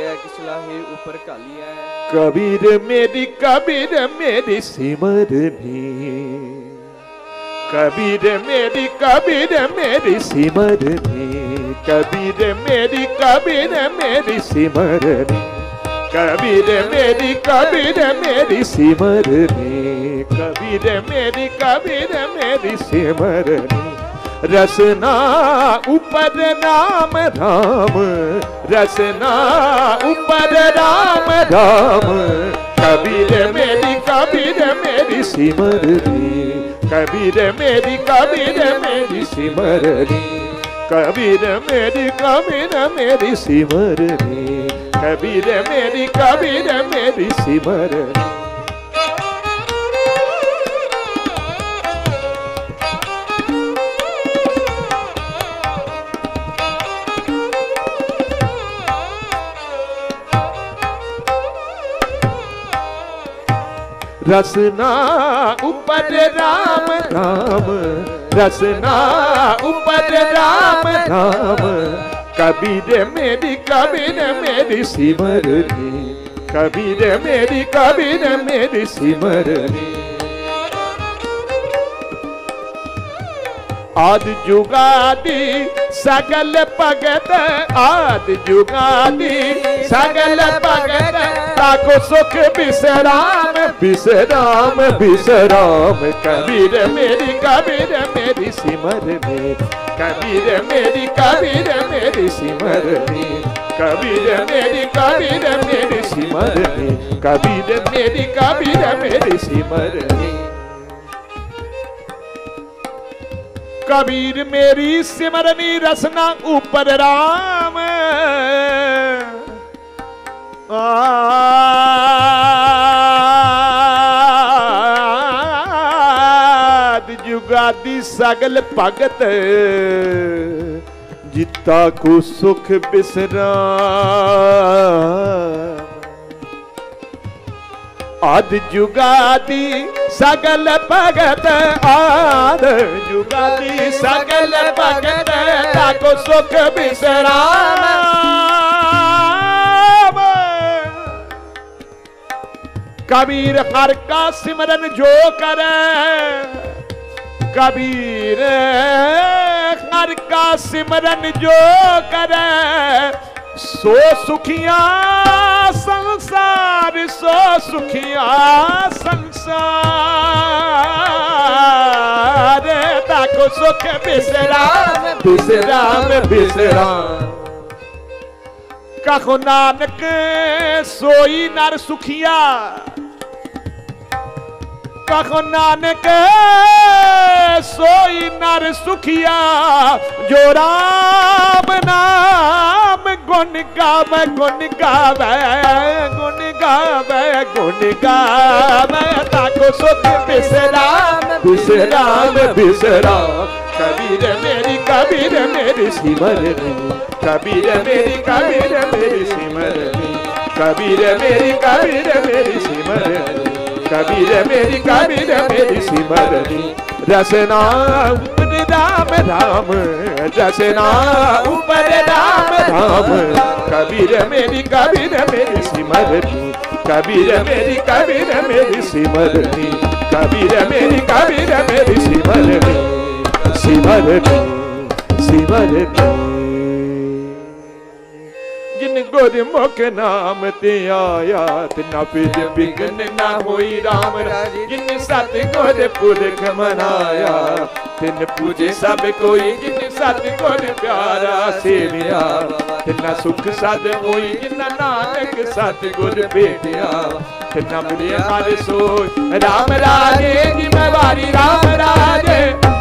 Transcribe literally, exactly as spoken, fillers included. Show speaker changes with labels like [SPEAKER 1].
[SPEAKER 1] है किसलाहे ऊपर काली है।
[SPEAKER 2] कबीर मेरी कबीर मेरी सिमरनी, कबीर मेरी कबीर मेरी सिमरनी, कबीर मेरी कबीर मेरी सिमरनी, कबीर मेरी कबीर मेरी सिमरनी, कबीर मेरी कबीर मेरी सिमरनी। रसना ऊपर राम राम, रसना ऊपर राम राम, कबीर मेरी कबीर मेरी सिमरनी, कबीर मेरी कबीर मेरी सिमरनी, कबीर मेरी कबीर मेरी सिमरनी, कबीर मेरी कबीर मेरी सिमरनी। रसना ऊपर राम राम, रसना ऊपर राम राम, कबीर मेरी कबीर मेरी सिमरनी, कबीर मेरी कबीर मेरी सिमरनी। आद जुगादी सगल भगत, आद जुगादी सगल भगत, ताको सुख बिसराम बिसराम बिसराम, कबीर मेरी कबीर मेरी सिमरनी, कबीर मेरी कबीर मेरी सिमरनी, कबीर मेरी कबीर मेरी सिमरनी, कबीर मेरी कबीर मेरी सिमरनी। कबीर मेरी सिमरनी रसना ऊपर राम, आद जुगादी सगल भगत, जिता को सुख बिसराम। आद जुगादी सगल भगत, आद जुगादी सगल भगत, ताको सुख बिसराम। कबीर हर का सिमरन जो करे, कबीर हर का सिमरन जो करे, सो सुखिया संसार, सो सुखिया संसार, ताको सुख बिसराम बिसराम बिसराम। कहो नानक सोई नर सुखिया, कहो नानक सोई नर सुखिया, जो राम नाम गुण गावे गुण गावे गुण गावे गुण गावे, ताको सुख बिसराम बिसराम बिसराम। कबीर मेरी कबीर मेरी सिमरनी, कबीर मेरी कबीर मेरी सिमरनी, कबीर मेरी कबीर मेरी सिमरनी, कबीर मेरी कबीर मेरी सिमरनी। रसना ऊपर राम राम, रसना ऊपर राम राम, कबीर मेरी कबीर मेरी सिमरनी, कबीर मेरी कबीर मेरी सिमरनी, कबीर मेरी कबीर मेरी सिमरनी, सिमरनी सिमरनी। जिन गुरमुख नाम ते आया, तिना फिर बिघन ना होई राम राजी। जिन सतगुर पुरख मनाया, तिन पूजे सब कोई। जिन सतगुर प्यारा सेविया, तिना सुख सद होई। जिना नानक सतगुर भेटिया, तिना बुढ़े हर सोई। राम राजे जिम्मेवारी राम राजे,